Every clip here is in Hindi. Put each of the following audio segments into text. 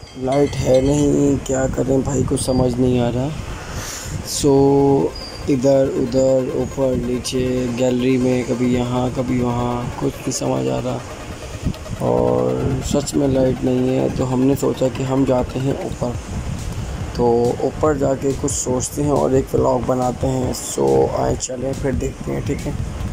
लाइट है नहीं, क्या करें भाई, कुछ समझ नहीं आ रहा। सो इधर उधर ऊपर नीचे गैलरी में कभी यहाँ कभी वहाँ, कुछ नहीं समझ आ रहा। और सच में लाइट नहीं है, तो हमने सोचा कि हम जाते हैं ऊपर, तो ऊपर जाके कुछ सोचते हैं और एक व्लॉग बनाते हैं। सो आए चलें फिर देखते हैं, ठीक है।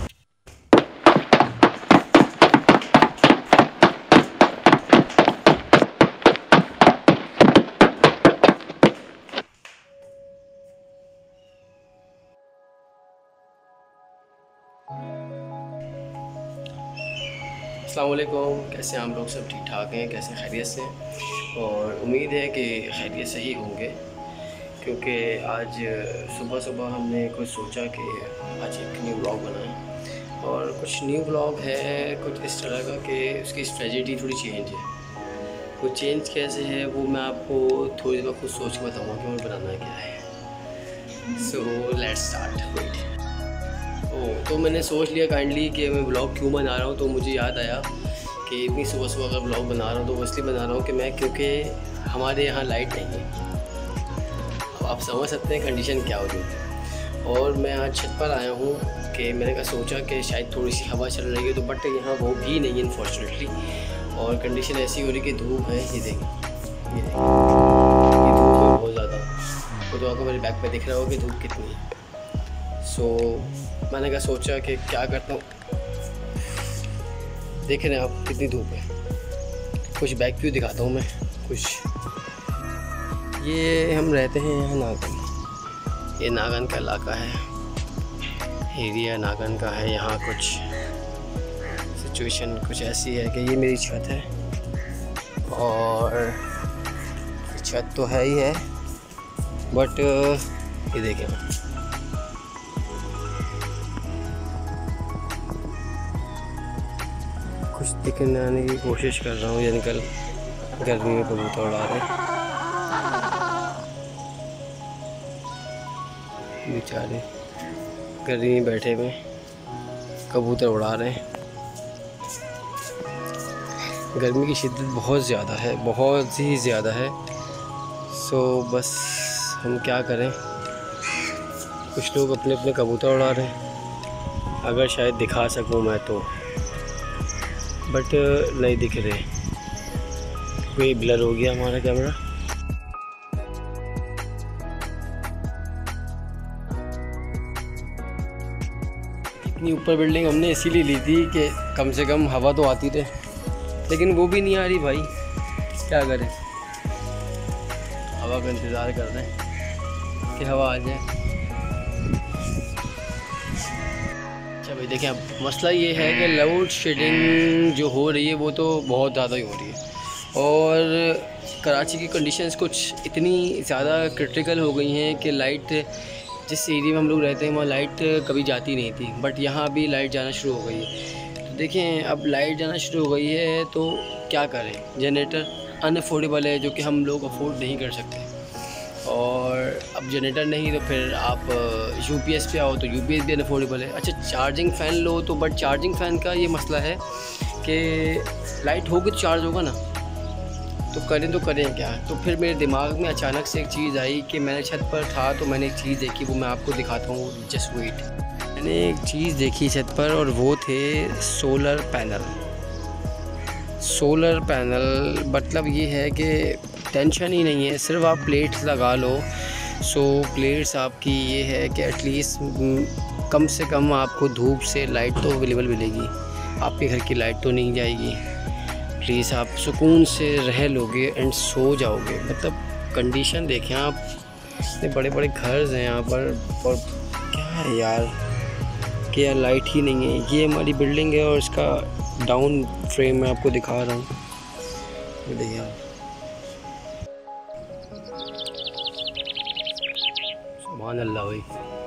अस्सलाम वालेकुम, कैसे हैं आप लोग? सब ठीक ठाक हैं? कैसे खैरियत से? और उम्मीद है कि खैरियत से ही होंगे, क्योंकि आज सुबह सुबह हमने कुछ सोचा कि आज एक न्यू व्लॉग बनाएं। और कुछ न्यू व्लॉग है कुछ इस तरह का कि उसकी स्ट्रेटजी थोड़ी चेंज है। वो चेंज कैसे है वो मैं आपको थोड़ी देर खुद सोच के बताऊँगा कि मुझे बनाना क्या है। So let's start. वेट, तो मैंने सोच लिया काइंडली कि मैं ब्लॉग क्यों बना रहा हूँ, तो मुझे याद आया कि इतनी सुबह सुबह अगर ब्लॉग बना रहा हूँ तो इसलिए बना रहा हूँ कि मैं, क्योंकि हमारे यहाँ लाइट नहीं है। अब आप समझ सकते हैं कंडीशन क्या हो रही है। और मैं आज छत पर आया हूँ कि मैंने कहा सोचा कि शायद थोड़ी सी हवा चल रही है, तो बट यहाँ वो भी नहीं है अनफॉर्चुनेटली। और कंडीशन ऐसी हो रही कि धूप है, ये देखें, ये धूप है बहुत ज़्यादा। तो आपको मेरे बैक पे दिख रहा हो कि धूप कितनी है। सो मैंने कहा सोचा कि क्या करता हूँ, देख रहे हैं आप कितनी धूप है। कुछ बैक व्यू दिखाता हूँ मैं कुछ। ये हम रहते हैं यहाँ नागन, ये नागन का इलाका है, एरिया नागन का है। यहाँ कुछ सिचुएशन कुछ ऐसी है कि ये मेरी छत है, और छत तो है ही है, बट ये देखें, कुछ दिखने की कोशिश कर रहा हूँ। ये निकल गर्मी में कबूतर उड़ा रहे हैं बेचारे, गर्मी में बैठे हुए कबूतर उड़ा रहे हैं। गर्मी की शिद्दत बहुत ज़्यादा है, बहुत ही ज़्यादा है। सो बस हम क्या करें, कुछ लोग अपने अपने कबूतर उड़ा रहे हैं। अगर शायद दिखा सकूँ मैं तो, बट नहीं दिख रहे, कोई ब्लर हो गया हमारा कैमरा। इतनी ऊपर बिल्डिंग हमने इसीलिए ली थी कि कम से कम हवा तो आती रहे, लेकिन वो भी नहीं आ रही भाई, क्या करें। हवा का इंतज़ार कर रहे हैं कि हवा आ जाए। अच्छा भाई देखिए, अब मसला ये है कि लोड शेडिंग जो हो रही है वो तो बहुत ज़्यादा ही हो रही है। और कराची की कंडीशंस कुछ इतनी ज़्यादा क्रिटिकल हो गई हैं कि लाइट, जिस एरिया में हम लोग रहते हैं वहाँ लाइट कभी जाती नहीं थी, बट यहाँ भी लाइट जाना शुरू हो गई है। तो देखें, अब लाइट जाना शुरू हो गई है तो क्या करें। जनरेटर अनअफोर्डेबल है, जो कि हम लोग अफोर्ड नहीं कर सकते। और अब जनरेटर नहीं तो फिर आप यूपीएस पे आओ तो यूपीएस भी अनअफोर्डेबल है। अच्छा, चार्जिंग फ़ैन लो तो, बट चार्जिंग फ़ैन का ये मसला है कि लाइट होगी तो चार्ज होगा ना, तो करें क्या। तो फिर मेरे दिमाग में अचानक से एक चीज़ आई कि मैंने छत पर था तो मैंने एक चीज़ देखी, वो मैं आपको दिखाता हूँ, जस्ट वेट। मैंने एक चीज़ देखी छत पर, और वो थे सोलर पैनल। सोलर पैनल मतलब ये है कि टेंशन ही नहीं है, सिर्फ आप प्लेट्स लगा लो। सो प्लेट्स आपकी ये है कि एटलीस्ट कम से कम आपको धूप से लाइट तो अवेलेबल मिलेगी, आपके घर की लाइट तो नहीं जाएगी। प्लीज़ आप सुकून से रह लोगे एंड सो जाओगे। मतलब कंडीशन देखें आप, इतने बड़े बड़े घर हैं यहाँ पर, और क्या है यार कि यार लाइट ही नहीं है। ये हमारी बिल्डिंग है और इसका डाउन फ्रेम मैं आपको दिखा रहा हूँ, देखिए आप। सुभान अल्लाह भाई,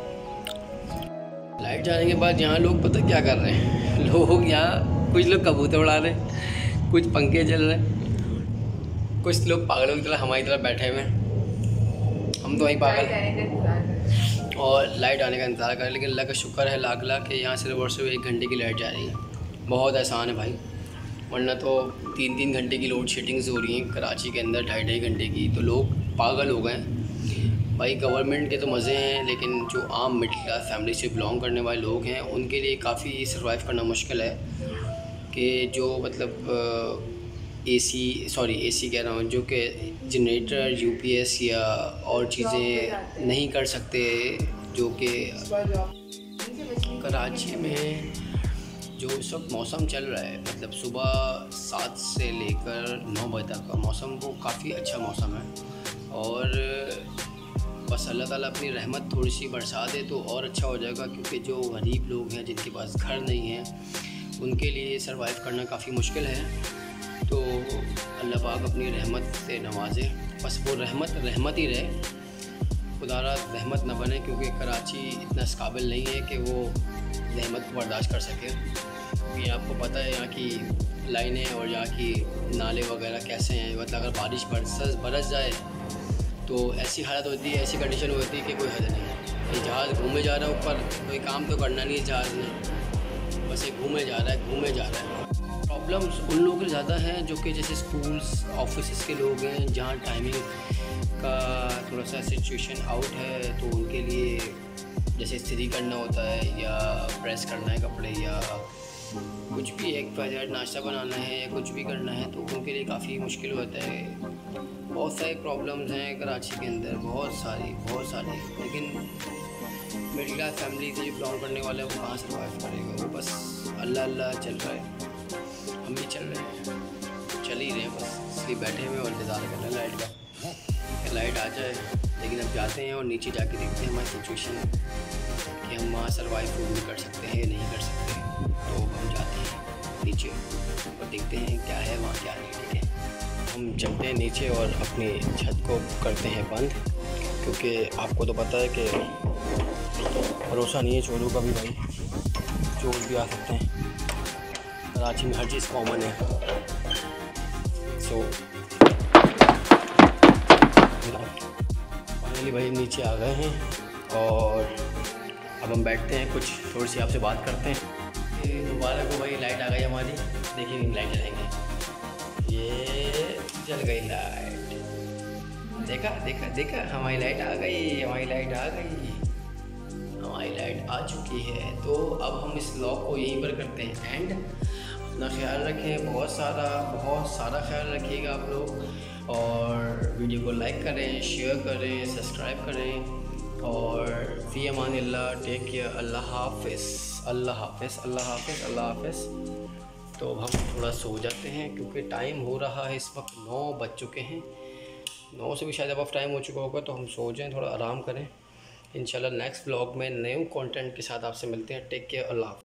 लाइट जाने के बाद यहाँ लोग पता क्या कर रहे हैं, लोग यहाँ कुछ लोग कबूतर उड़ा रहे हैं, कुछ पंखे चल रहे हैं, कुछ लोग पागलों की तरह हमारी तरफ बैठे हुए हैं। हम तो वहीं पागल और लाइट आने का इंतज़ार कर रहे हैं। लेकिन अल्लाह का शुक्र है लाख लाख कि यहाँ से वर्ष 1 घंटे की लाइट जा रही है। बहुत आसान है भाई, वरना तो 3-3 घंटे की लोड शेडिंग्स हो रही हैं कराची के अंदर, 2.5-2.5 घंटे की। तो लोग पागल हो गए हैं भाई। गवर्नमेंट के तो मज़े हैं, लेकिन जो आम मिडिल क्लास फैमिली से बिलोंग करने वाले लोग हैं उनके लिए काफ़ी सर्वाइव करना मुश्किल है। कि जो मतलब एसी कह रहा हूँ, जो कि जनरेटर, यूपीएस या और चीज़ें नहीं कर सकते, जो कि कराची में जो इस वक्त मौसम चल रहा है, मतलब सुबह 7 से लेकर 9 बजे तक का मौसम वो काफ़ी अच्छा मौसम है। और बस अल्लाह ताला अपनी रहमत थोड़ी सी बरसा दे तो और अच्छा हो जाएगा, क्योंकि जो गरीब लोग हैं जिनके पास घर नहीं है उनके लिए सरवाइव करना काफ़ी मुश्किल है। तो अल्लाह पाक अपनी रहमत से नवाजे, बस वो रहमत ही रहे, खुदारा रहमत न बने, क्योंकि कराची इतना इस काबिल नहीं है कि वो रहमत को बर्दाश्त कर सके। क्योंकि आपको पता है यहाँ की लाइनें और यहाँ की नाले वगैरह कैसे हैं। मतलब अगर बारिश बरस जाए तो ऐसी हालत होती है, ऐसी कंडीशन होती है कि कोई हद नहीं। ये जहाज़ घूमे जा रहा है ऊपर, कोई काम तो करना नहीं है जहाज़ ने, बस ये घूमे जा रहा है। प्रॉब्लम्स उन लोगों के ज़्यादा हैं जो कि जैसे स्कूल्स ऑफिस के लोग हैं, जहाँ टाइमिंग का थोड़ा सा सिचुएशन आउट है, तो उनके लिए जैसे इस्त्री करना होता है या प्रेस करना है कपड़े या कुछ भी, एक प्रोजेक्ट नाश्ता बनाना है या कुछ भी करना है, तो उनके लिए काफ़ी मुश्किल होता है। बहुत सारी प्रॉब्लम्स हैं कराची के अंदर, बहुत सारी। लेकिन मिडिल क्लास फैमिली से जो बिलोंग करने वाला है वो कहाँ सर्वाइव करेगा। वो बस अल्लाह चल रहा है, हम भी चल रहे हैं, चल ही रहे हैं, बस इसलिए बैठे हुए और इंतज़ार कर रहे हैं लाइट का, लाइट आ जाए। लेकिन अब जाते हैं और नीचे जाके देखते हैं हमारी सिचुएशन कि हम वहाँ सर्वाइव भी कर सकते हैं या नहीं कर सकते। तो हम जाते हैं नीचे और देखते हैं क्या है वहाँ, क्या नहीं। ठीक है, हम चलते हैं नीचे और अपनी छत को करते हैं बंद, क्योंकि आपको तो पता है कि भरोसा नहीं है चोरों का भी भाई, चोर भी आ सकते हैं। कराची में हर चीज़ कॉमन है। सो फाइनली भाई नीचे आ गए हैं और अब हम बैठते हैं, कुछ थोड़ी सी आपसे बात करते हैं। मुबारक हो भाई, लाइट आ गई हमारी। देखिए लाइट जलाएंगे, ये जल गई लाइट, देखा हमारी लाइट आ गई, हमारी लाइट आ चुकी है। तो अब हम इस व्लॉग को यहीं पर करते हैं एंड। अपना ख्याल रखें, बहुत सारा ख्याल रखिएगा आप लोग, और वीडियो को लाइक करें, शेयर करें, सब्सक्राइब करें, और फ़ी अमानिल्लाह, टेक केयर, अल्लाह हाफ़िज़। तो हम थोड़ा सो जाते हैं क्योंकि टाइम हो रहा है इस वक्त 9 बज चुके हैं, 9 से भी शायद अब टाइम हो चुका होगा। तो हम सो जाएं, थोड़ा आराम करें। इंशाल्लाह नेक्स्ट व्लॉग में नए कंटेंट के साथ आपसे मिलते हैं। टेक केयर, अल्लाह।